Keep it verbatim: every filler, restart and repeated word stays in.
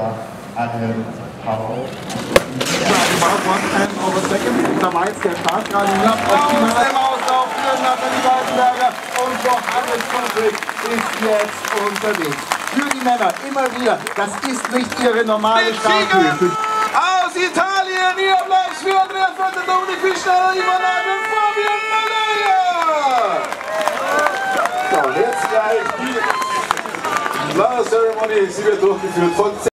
Anne Paul. About one time over second. Da war jetzt der Start gerade knapp auf die Männer. Im Auslauf für Nathalie Weidenberger und Johannes Ludwig ist jetzt unterwegs. Für die Männer immer wieder, das ist nicht ihre normale Starthöhe. Aus Italien, hier bleibt für Andreas Vötter, Dominik Fischner, Ivan Fabian Malaya. So, jetzt gleich die Flower Ceremony, sie wird durchgeführt von